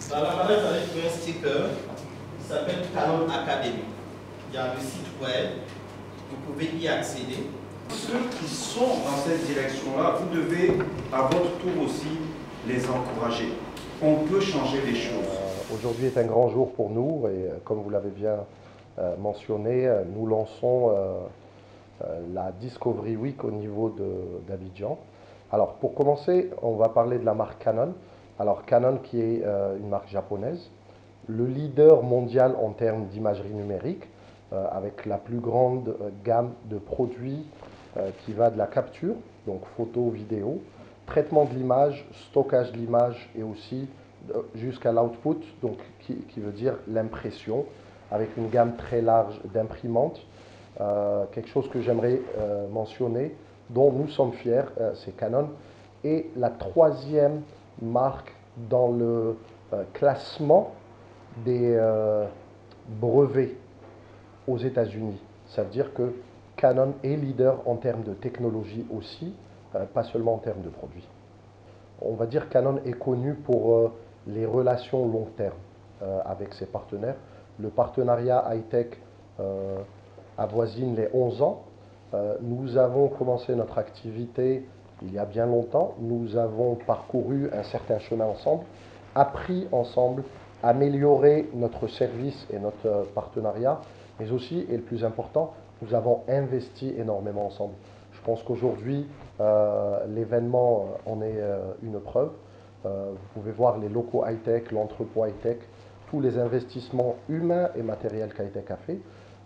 Dans l'appareil, vous allez trouver un sticker qui s'appelle Canon Academy. Il y a le site web, vous pouvez y accéder. Ceux qui sont dans cette direction-là, vous devez à votre tour aussi les encourager. On peut changer les choses. Aujourd'hui est un grand jour pour nous et comme vous l'avez bien mentionné, nous lançons la Discovery Week au niveau d'Abidjan. Alors pour commencer, on va parler de la marque Canon. Alors Canon qui est une marque japonaise, le leader mondial en termes d'imagerie numérique, avec la plus grande gamme de produits qui va de la capture, donc photo, vidéo, traitement de l'image, stockage de l'image et aussi jusqu'à l'output, donc qui veut dire l'impression, avec une gamme très large d'imprimantes. Quelque chose que j'aimerais mentionner, dont nous sommes fiers, c'est Canon, et la troisième marque dans le classement des brevets aux États-Unis. Ça veut dire que Canon est leader en termes de technologie aussi, pas seulement en termes de produits. On va dire que Canon est connu pour les relations long terme avec ses partenaires. Le partenariat high-tech avoisine les 11 ans. Nous avons commencé notre activité il y a bien longtemps. Nous avons parcouru un certain chemin ensemble, appris ensemble, amélioré notre service et notre partenariat, mais aussi, et le plus important, nous avons investi énormément ensemble. Je pense qu'aujourd'hui, l'événement en est une preuve. Vous pouvez voir les locaux high-tech, l'entrepôt high-tech, tous les investissements humains et matériels qu'high-tech a fait.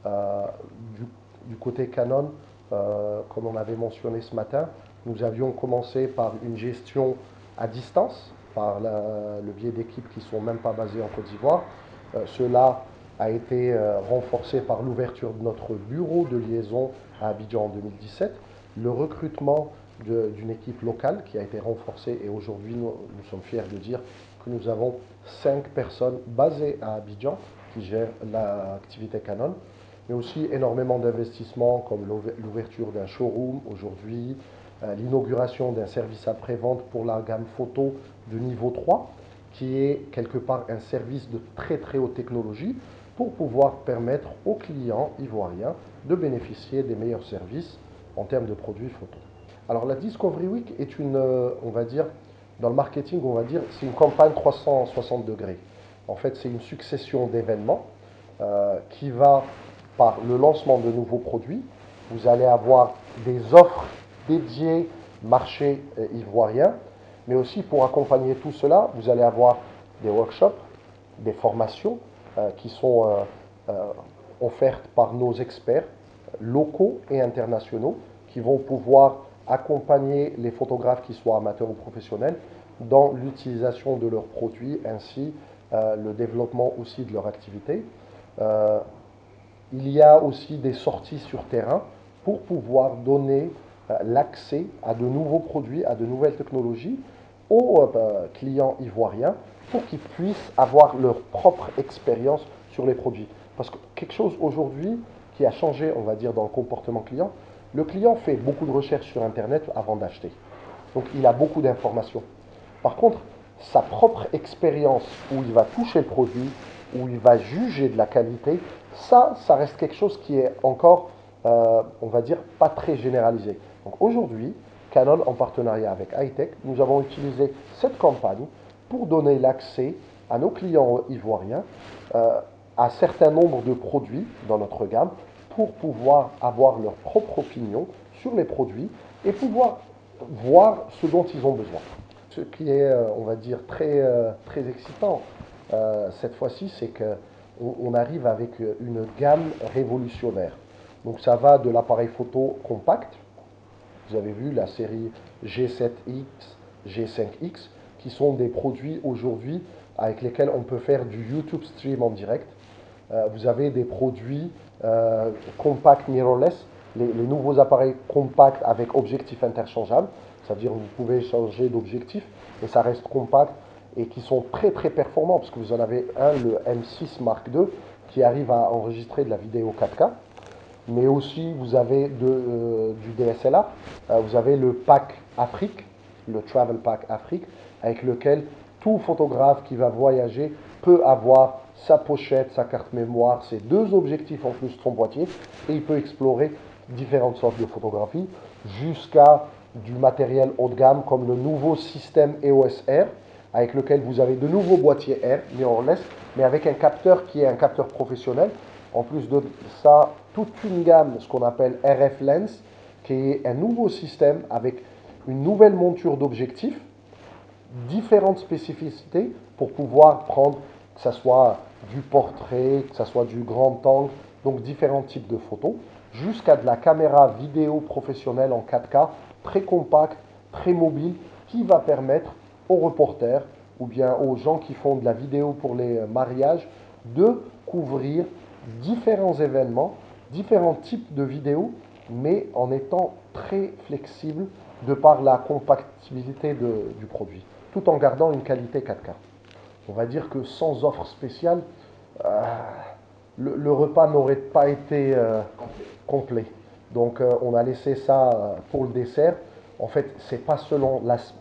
Du côté Canon, comme on avait mentionné ce matin, nous avions commencé par une gestion à distance, par le biais d'équipes qui ne sont même pas basées en Côte d'Ivoire. Cela a été renforcé par l'ouverture de notre bureau de liaison à Abidjan en 2017, le recrutement d'une équipe locale qui a été renforcée et aujourd'hui nous sommes fiers de dire que nous avons 5 personnes basées à Abidjan qui gèrent l'activité Canon, mais aussi énormément d'investissements comme l'ouverture d'un showroom aujourd'hui, l'inauguration d'un service après-vente pour la gamme photo de niveau 3, qui est quelque part un service de très très haute technologie pour pouvoir permettre aux clients ivoiriens de bénéficier des meilleurs services en termes de produits photo. Alors la Discovery Week est une, on va dire, dans le marketing, on va dire, c'est une campagne 360 degrés. En fait, c'est une succession d'événements qui va par le lancement de nouveaux produits. Vous allez avoir des offres dédiées marché ivoirien, mais aussi pour accompagner tout cela, vous allez avoir des workshops, des formations qui sont offertes par nos experts locaux et internationaux qui vont pouvoir accompagner les photographes qui soient amateurs ou professionnels dans l'utilisation de leurs produits ainsi le développement aussi de leur activité. Il y a aussi des sorties sur terrain pour pouvoir donner l'accès à de nouveaux produits, à de nouvelles technologies aux clients ivoiriens pour qu'ils puissent avoir leur propre expérience sur les produits. Parce que quelque chose aujourd'hui qui a changé, on va dire, dans le comportement client, le client fait beaucoup de recherches sur Internet avant d'acheter. Donc il a beaucoup d'informations. Par contre, sa propre expérience où il va toucher le produit, où il va juger de la qualité, ça reste quelque chose qui est encore, on va dire, pas très généralisé. Donc aujourd'hui, Canon, en partenariat avec high-tech, nous avons utilisé cette campagne pour donner l'accès à nos clients ivoiriens à un certain nombre de produits dans notre gamme pour pouvoir avoir leur propre opinion sur les produits et pouvoir voir ce dont ils ont besoin. Ce qui est, on va dire, très excitant cette fois-ci, c'est qu'on arrive avec une gamme révolutionnaire. Donc ça va de l'appareil photo compact, vous avez vu la série G7X, G5X, qui sont des produits aujourd'hui avec lesquels on peut faire du YouTube stream en direct. Vous avez des produits compact mirrorless, les nouveaux appareils compacts avec objectif interchangeable, c'est-à-dire que vous pouvez changer d'objectif et ça reste compact et qui sont très très performants parce que vous en avez un, le M6 Mark II, qui arrive à enregistrer de la vidéo 4K. Mais aussi, vous avez du DSLR, vous avez le pack Afrique, le Travel Pack Afrique, avec lequel Tout photographe qui va voyager peut avoir sa pochette, sa carte mémoire, ses 2 objectifs en plus de son boîtier, et il peut explorer différentes sortes de photographies, jusqu'à du matériel haut de gamme comme le nouveau système EOS R, avec lequel vous avez de nouveaux boîtiers R mirrorless, mais avec un capteur qui est un capteur professionnel. En plus de ça, toute une gamme, ce qu'on appelle RF Lens, qui est un nouveau système avec une nouvelle monture d'objectifs, différentes spécificités pour pouvoir prendre, que ce soit du portrait, que ce soit du grand angle, donc différents types de photos, jusqu'à de la caméra vidéo professionnelle en 4K, très compacte, très mobile, qui va permettre aux reporters ou bien aux gens qui font de la vidéo pour les mariages de couvrir différents événements, différents types de vidéos, mais en étant très flexible de par la compatibilité du produit, tout en gardant une qualité 4K. On va dire que sans offre spéciale, le repas n'aurait pas été complet. Donc on a laissé ça pour le dessert. En fait, ce n'est pas seulement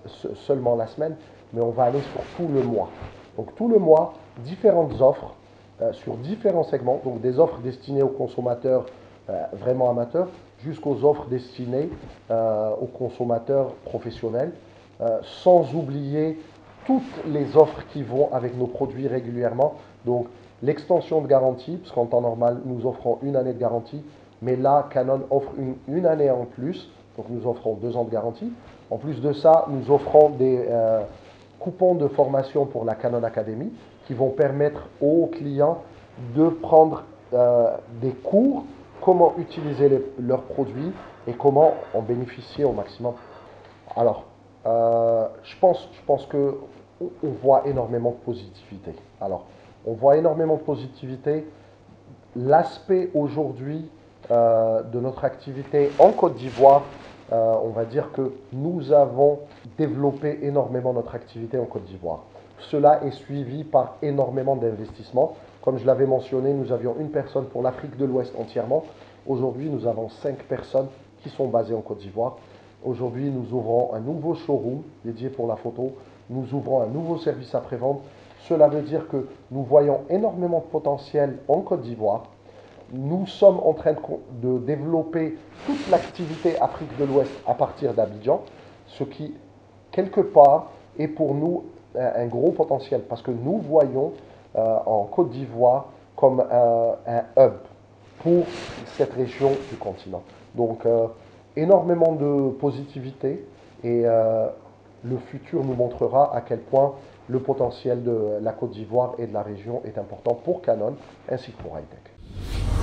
la semaine, mais on va aller sur tout le mois. Donc tout le mois, différentes offres sur différents segments. Donc des offres destinées aux consommateurs vraiment amateurs, jusqu'aux offres destinées aux consommateurs professionnels, sans oublier toutes les offres qui vont avec nos produits régulièrement. Donc l'extension de garantie, parce qu'en temps normal, nous offrons 1 année de garantie, mais là, Canon offre une année en plus, donc nous offrons 2 ans de garantie. En plus de ça, nous offrons des coupons de formation pour la Canon Academy qui vont permettre aux clients de prendre des cours, comment utiliser leurs produits et comment en bénéficier au maximum. Alors, je pense qu'on voit énormément de positivité. Alors, on voit énormément de positivité. L'aspect aujourd'hui de notre activité en Côte d'Ivoire, on va dire que nous avons développé énormément notre activité en Côte d'Ivoire. Cela est suivi par énormément d'investissements. Comme je l'avais mentionné, nous avions une personne pour l'Afrique de l'Ouest entièrement. Aujourd'hui, nous avons 5 personnes qui sont basées en Côte d'Ivoire. Aujourd'hui, nous ouvrons un nouveau showroom dédié pour la photo. Nous ouvrons un nouveau service après-vente. Cela veut dire que nous voyons énormément de potentiel en Côte d'Ivoire. Nous sommes en train de développer toute l'activité Afrique de l'Ouest à partir d'Abidjan, ce qui, quelque part, est pour nous un gros potentiel parce que nous voyons en Côte d'Ivoire comme un hub pour cette région du continent. Donc, énormément de positivité et le futur nous montrera à quel point le potentiel de la Côte d'Ivoire et de la région est important pour Canon ainsi que pour Hightech.